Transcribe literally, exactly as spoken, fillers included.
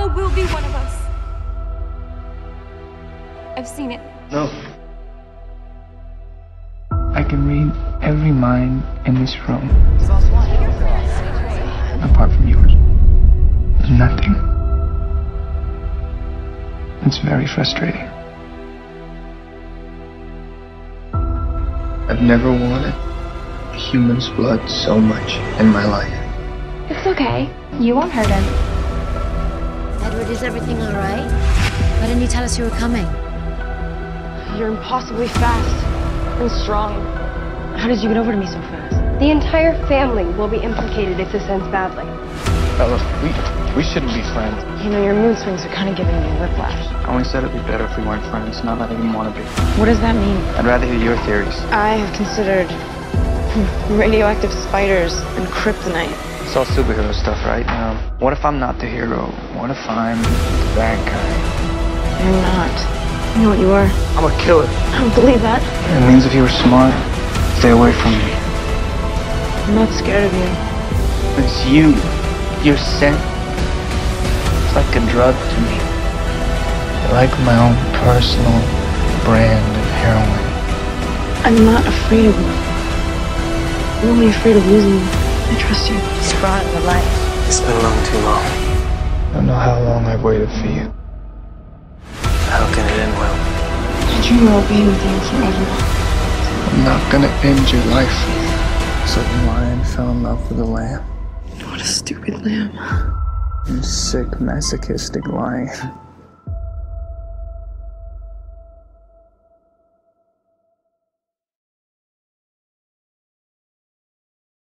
Noah will be one of us. I've seen it. No. I can read every mind in this room. Apart from yours. There's nothing. It's very frustrating. I've never wanted a human's blood so much in my life. It's okay. You won't hurt him. Edward, is everything all right? Why didn't you tell us you were coming? You're impossibly fast and strong. How did you get over to me so fast? The entire family will be implicated if this ends badly. Bella, we, we shouldn't be friends. You know, your mood swings are kind of giving me whiplash. I only said it'd be better if we weren't friends, not that I didn't want to be. What does that mean? I'd rather hear your theories. I have considered radioactive spiders and kryptonite. It's all superhero stuff, right? Um, what if I'm not the hero? What if I'm the bad guy? You're not. You know what you are? I'm a killer. I don't believe that. It means if you were smart, stay away from me. I'm not scared of you. It's you. Your scent. It's like a drug to me. I like my own personal brand of heroin. I'm not afraid of you. I'm only afraid of losing you. I trust you. He's brought in the life. It's been long too long. I don't know how long I've waited for you. How can it end well? I dream about being with you forever. I'm not gonna end your life. So the lion fell in love with the lamb. What a stupid lamb. You sick, masochistic lion.